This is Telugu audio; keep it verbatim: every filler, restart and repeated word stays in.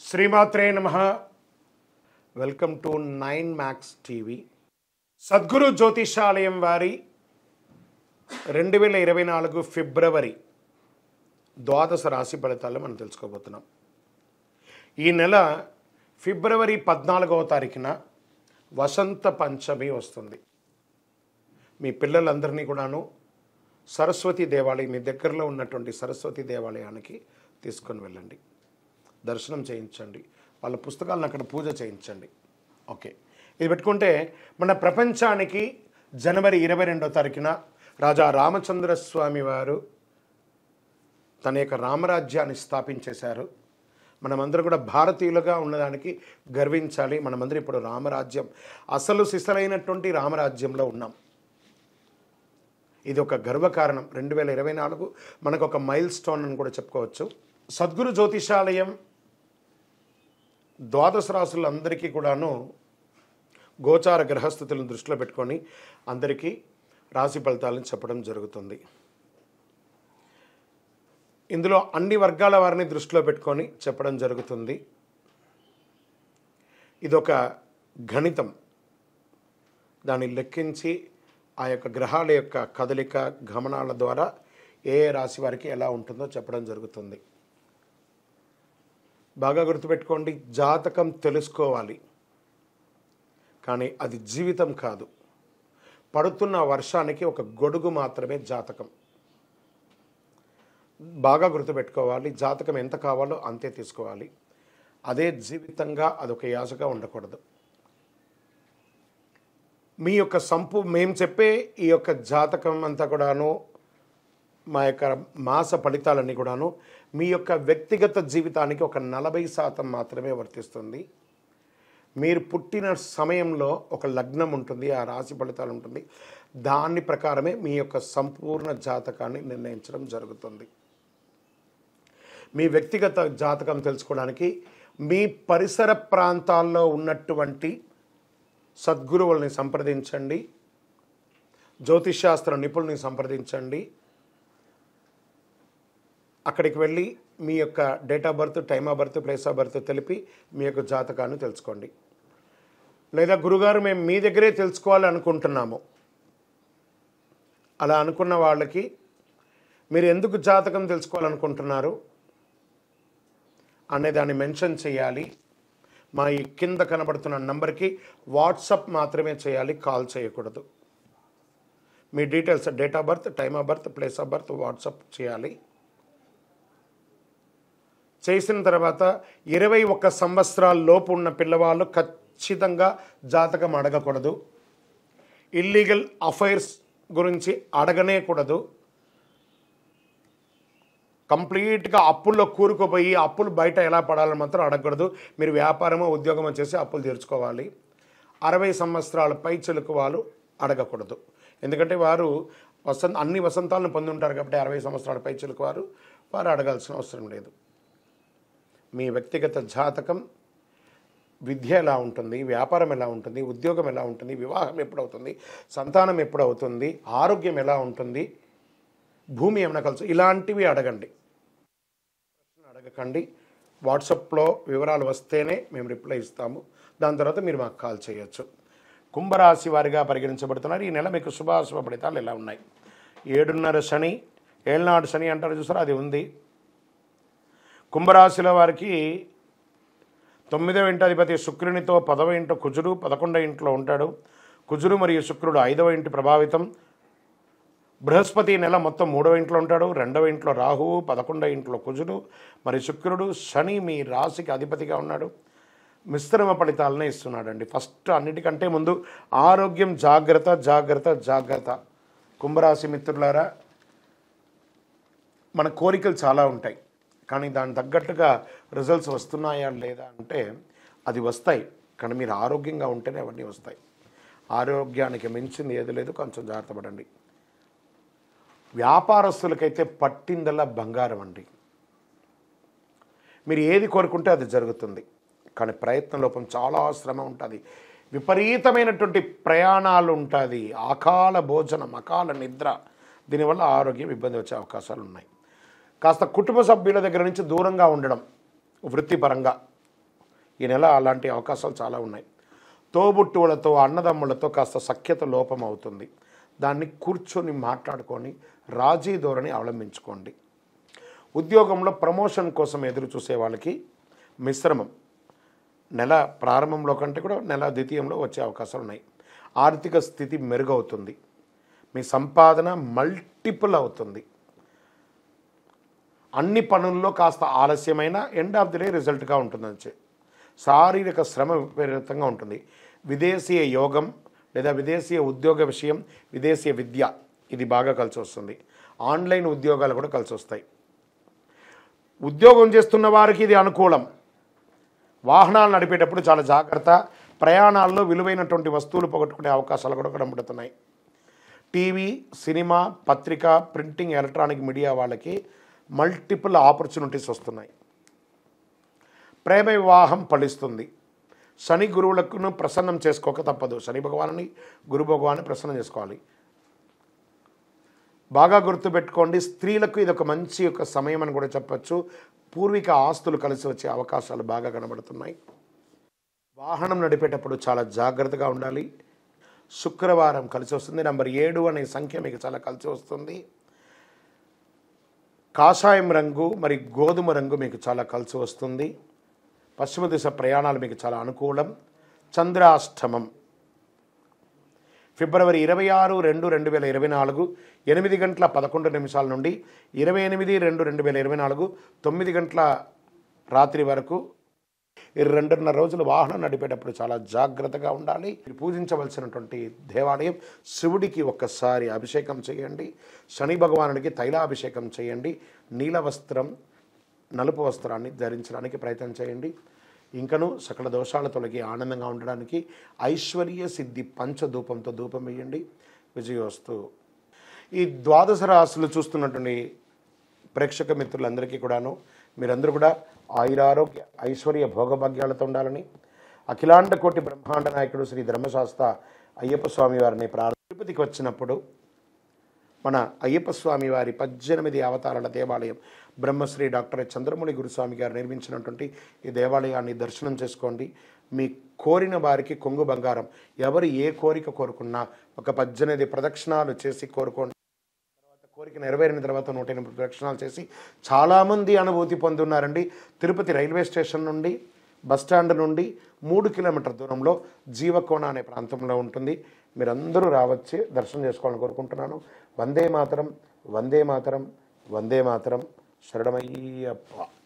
శ్రీమాత్రే నమః. Welcome to nine max TV. Sadguru Jyothishalayam వారి రెండు వేల ఇరవై నాలుగు ఫిబ్రవరి ద్వాదశ రాశి ఫలితాలు మనం తెలుసుకోబోతున్నాం. ఈ నెల ఫిబ్రవరి పద్నాలుగవ తారీఖున వసంత పంచమి వస్తుంది. మీ పిల్లలందరినీ కూడాను సరస్వతి దేవాలయం, మీ దగ్గరలో ఉన్నటువంటి సరస్వతి దేవాలయానికి తీసుకొని వెళ్ళండి, దర్శనం చేయించండి, వాళ్ళ పుస్తకాలను అక్కడ పూజ చేయించండి. ఓకే, ఇది పెట్టుకుంటే మన ప్రపంచానికి జనవరి ఇరవై రెండవ తారీఖున రాజా రామచంద్ర స్వామి వారు తన యొక్క రామరాజ్యాన్ని స్థాపించేశారు. మనమందరం కూడా భారతీయులుగా ఉన్నదానికి గర్వించాలి. మనమందరం ఇప్పుడు రామరాజ్యం, అసలు సిసలైనటువంటి రామరాజ్యంలో ఉన్నాం. ఇది ఒక గర్వకారణం. రెండు వేల ఇరవై నాలుగు మనకు ఒక మైల్ స్టోన్ అని కూడా చెప్పుకోవచ్చు. సద్గురు జ్యోతిషాలయం ద్వాదశ రాశులందరికీ కూడాను గోచార గ్రహస్థితులను దృష్టిలో పెట్టుకొని అందరికీ రాశి ఫలితాలను చెప్పడం జరుగుతుంది. ఇందులో అన్ని వర్గాల వారిని దృష్టిలో పెట్టుకొని చెప్పడం జరుగుతుంది. ఇదొక గణితం. దాన్ని లెక్కించి ఆ యొక్క గ్రహాల యొక్క కదలిక గమనాల ద్వారా ఏ ఏ రాశి వారికి ఎలా ఉంటుందో చెప్పడం జరుగుతుంది. బాగా గుర్తుపెట్టుకోండి, జాతకం తెలుసుకోవాలి, కానీ అది జీవితం కాదు. పడుతున్న వర్షానికి ఒక గొడుగు మాత్రమే జాతకం. బాగా గుర్తుపెట్టుకోవాలి, జాతకం ఎంత కావాలో అంతే తీసుకోవాలి. అదే జీవితంగా అదొక యాసగా ఉండకూడదు. మీ యొక్క సంపు మేము చెప్పే ఈ యొక్క జాతకం అంతా కూడాను, మా యొక్క మాస ఫలితాలన్నీ కూడాను మీ యొక్క వ్యక్తిగత జీవితానికి ఒక నలభై శాతం మాత్రమే వర్తిస్తుంది. మీరు పుట్టిన సమయంలో ఒక లగ్నం ఉంటుంది, ఆ రాశి ఫలితాలు ఉంటుంది. దాని ప్రకారమే మీ యొక్క సంపూర్ణ జాతకాన్ని నిర్ణయించడం జరుగుతుంది. మీ వ్యక్తిగత జాతకం తెలుసుకోవడానికి మీ పరిసర ప్రాంతాల్లో ఉన్నటువంటి సద్గురువుల్ని సంప్రదించండి, జ్యోతిషాస్త్ర నిపుణుల్ని సంప్రదించండి. అక్కడికి వెళ్ళి మీ యొక్క date of birth, time of birth, place of birth తెలిపి మీ యొక్క జాతకాన్ని తెలుసుకోండి. లేదా గురుగారు మేము మీ దగ్గరే తెలుసుకోవాలి అనుకుంటున్నాము, అలా అనుకున్న వాళ్ళకి మీరు ఎందుకు జాతకం తెలుసుకోవాలనుకుంటున్నారు అనేదాన్ని మెన్షన్ చేయాలి. మా ఈ కింద కనబడుతున్న నంబర్కి వాట్సాప్ మాత్రమే చేయాలి, కాల్ చేయకూడదు. మీ details, date of birth, time of birth, place of birth WhatsApp చేయాలి. చేసిన తర్వాత ఇరవై ఒక్క సంవత్సరాల లోపు ఉన్న పిల్లవాళ్ళు ఖచ్చితంగా జాతకం అడగకూడదు. ఇల్లీగల్ అఫైర్స్ గురించి అడగనే కూడదు. కంప్లీట్గా అప్పుల్లో కూరుకుపోయి అప్పులు బయట ఎలా పడాలని మాత్రం అడగకూడదు. మీరు వ్యాపారమో ఉద్యోగమో చేసి అప్పులు తీర్చుకోవాలి. అరవై సంవత్సరాల పై చెలుకు వాళ్ళు అడగకూడదు. ఎందుకంటే వారు వసంత అన్ని వసంతాలను పొంది ఉంటారు కాబట్టి అరవై సంవత్సరాల పై చెలుకు వారు వారు అడగాల్సిన అవసరం లేదు. మీ వ్యక్తిగత జాతకం, విద్య ఎలా ఉంటుంది, వ్యాపారం ఎలా ఉంటుంది, ఉద్యోగం ఎలా ఉంటుంది, వివాహం ఎప్పుడవుతుంది, సంతానం ఎప్పుడవుతుంది, ఆరోగ్యం ఎలా ఉంటుంది, భూమి ఏమైనా కలిసి, ఇలాంటివి అడగండి. ప్రశ్న అడగకండి. వాట్సాప్లో వివరాలు వస్తేనే మేము రిప్లై ఇస్తాము. దాని తర్వాత మీరు మాకు కాల్ చేయొచ్చు. కుంభరాశి వారిగా పరిగణించబడుతున్నారు. ఈ నెల మీకు శుభాశుభ ఫలితాలు ఎలా ఉన్నాయి? ఏడున్నర శని, ఏళ్ళనాడు శని అంటారు చూసారా, అది ఉంది. కుంభరాశిలో వారికి తొమ్మిదవ ఇంటి అధిపతి శుక్రునితో పదవ ఇంట కుజుడు పదకొండవ ఇంట్లో ఉంటాడు. కుజుడు మరియు శుక్రుడు ఐదవ ఇంటి ప్రభావితం. బృహస్పతి నెల మొత్తం మూడవ ఇంట్లో ఉంటాడు. రెండవ ఇంట్లో రాహువు, పదకొండవ ఇంట్లో కుజుడు మరియు శుక్రుడు. శని మీ రాశికి అధిపతిగా ఉన్నాడు. మిశ్రమ ఫలితాలనే ఇస్తున్నాడండి. ఫస్ట్ అన్నిటికంటే ముందు ఆరోగ్యం జాగ్రత్త, జాగ్రత్త, జాగ్రత్త. కుంభరాశి మిత్రులారా, మన కోరికలు చాలా ఉంటాయి, కానీ దాని తగ్గట్టుగా రిజల్ట్స్ వస్తున్నాయా లేదా అంటే అది వస్తాయి, కానీ మీరు ఆరోగ్యంగా ఉంటేనే అవన్నీ వస్తాయి. ఆరోగ్యానికి మించింది ఏది లేదు, కొంచెం జాగ్రత్త పడండి. వ్యాపారస్తులకైతే పట్టిందల్లా బంగారం అండి. మీరు ఏది కోరుకుంటే అది జరుగుతుంది, కానీ ప్రయత్న లోపం, చాలా శ్రమ ఉంటుంది, విపరీతమైనటువంటి ప్రయాణాలు ఉంటుంది, అకాల భోజనం, అకాల నిద్ర, దీనివల్ల ఆరోగ్యం ఇబ్బంది వచ్చే అవకాశాలు ఉన్నాయి. కాస్త కుటుంబ సభ్యుల దగ్గర నుంచి దూరంగా ఉండడం, వృత్తిపరంగా ఈ నెల అలాంటి అవకాశాలు చాలా ఉన్నాయి. తోబుట్టువులతో అన్నదమ్ములతో కాస్త సఖ్యత లోపం అవుతుంది. దాన్ని కూర్చొని మాట్లాడుకొని రాజీ ధోరణి అవలంబించుకోండి. ఉద్యోగంలో ప్రమోషన్ కోసం ఎదురు చూసే వాళ్ళకి మిశ్రమం. నెల ప్రారంభంలో కంటే కూడా నెల ద్వితీయంలో వచ్చే అవకాశాలు ఉన్నాయి. ఆర్థిక స్థితి మెరుగవుతుంది. మీ సంపాదన మల్టిపుల్ అవుతుంది. అన్ని పనుల్లో కాస్త ఆలస్యమైన ఎండ్ ఆఫ్ ది డే రిజల్ట్గా ఉంటుందని. శారీరక శ్రమ విపరీతంగా ఉంటుంది. విదేశీయ యోగం లేదా విదేశీయ ఉద్యోగ విషయం, విదేశీయ విద్య ఇది బాగా కలిసి వస్తుంది. ఆన్లైన్ ఉద్యోగాలు కూడా కలిసి వస్తాయి. ఉద్యోగం చేస్తున్న వారికి ఇది అనుకూలం. వాహనాలు నడిపేటప్పుడు చాలా జాగ్రత్త. ప్రయాణాల్లో విలువైనటువంటి వస్తువులు పోగొట్టుకునే అవకాశాలు కూడా కనబడుతున్నాయి. టీవీ, సినిమా, పత్రిక, ప్రింటింగ్, ఎలక్ట్రానిక్ మీడియా వాళ్ళకి మల్టిపుల్ ఆపర్చునిటీస్ వస్తున్నాయి. ప్రేమ వివాహం ఫలిస్తుంది. శని గురువులకు ప్రసన్నం చేసుకోక తప్పదు. శని భగవాన్ని, గురు భగవాన్ని ప్రసన్నం చేసుకోవాలి. బాగా గుర్తుపెట్టుకోండి, స్త్రీలకు ఇది ఒక మంచి ఒక సమయం అని కూడా చెప్పచ్చు. పూర్వీక ఆస్తులు కలిసి వచ్చే అవకాశాలు బాగా కనబడుతున్నాయి. వాహనం నడిపేటప్పుడు చాలా జాగ్రత్తగా ఉండాలి. శుక్రవారం కలిసి వస్తుంది. నెంబర్ ఏడు అనే సంఖ్య మీకు చాలా కలిసి వస్తుంది. కాషాయం రంగు మరి గోధుమ రంగు మీకు చాలా కలిసి వస్తుంది. పశ్చిమ దిశ ప్రయాణాలు మీకు చాలా అనుకూలం. చంద్రాష్టమం ఫిబ్రవరి ఇరవై ఆరు రెండు రెండు వేల ఇరవై నాలుగు ఎనిమిది గంటల పదకొండు నిమిషాల నుండి ఇరవై ఎనిమిది రెండు రెండు వేల ఇరవై నాలుగు తొమ్మిది గంటల రాత్రి వరకు ఈ రెండున్నర రోజులు వాహనం నడిపేటప్పుడు చాలా జాగ్రత్తగా ఉండాలి. మీరు పూజించవలసినటువంటి దేవాలయం శివుడికి ఒక్కసారి అభిషేకం చేయండి. శని భగవానుడికి తైలాభిషేకం చేయండి. నీల వస్త్రం, నలుపు వస్త్రాన్ని ధరించడానికి ప్రయత్నం చేయండి. ఇంకను సకల దోషాలు తొలగి ఆనందంగా ఉండడానికి ఐశ్వర్య సిద్ధి పంచధూపంతో ధూపం వేయండి. విజయోస్తు. ఈ ద్వాదశ రాశులు చూస్తున్నటువంటి ప్రేక్షక మిత్రులందరికీ కూడాను మీరందరూ కూడా ఆయురారోగ్య ఐశ్వర్య భోగభాగ్యాలతో ఉండాలని అఖిలాండ కోటి బ్రహ్మాండ నాయకుడు శ్రీ ధర్మశాస్త్ర అయ్యప్ప స్వామి వారిని ప్రార్థన. తిరుపతికి వచ్చినప్పుడు మన అయ్యప్ప స్వామి వారి పద్దెనిమిది అవతారాల దేవాలయం బ్రహ్మశ్రీ డాక్టర్ చంద్రమౌళి గురుస్వామి గారు నిర్మించినటువంటి ఈ దేవాలయాన్ని దర్శనం చేసుకోండి. మీ కోరిన వారికి కొంగు బంగారం. ఎవరు ఏ కోరిక కోరుకున్నా ఒక పద్దెనిమిది ప్రదక్షిణాలు చేసి కోరుకోండి. తర్వాత కోరిక నెరవేరిన తర్వాత నూట ఎనిమిది ప్రదక్షిణాలు చేసి చాలామంది అనుభూతి పొందున్నారండి. తిరుపతి రైల్వే స్టేషన్ నుండి బస్టాండ్ నుండి మూడు కిలోమీటర్ దూరంలో జీవకోణ అనే ప్రాంతంలో ఉంటుంది. మీరందరూ రావచ్చి దర్శనం చేసుకోవాలని కోరుకుంటున్నాను. వందే మాతరం, వందే మాతరం, వందే మాతరం. శరణమయ్యప్ప.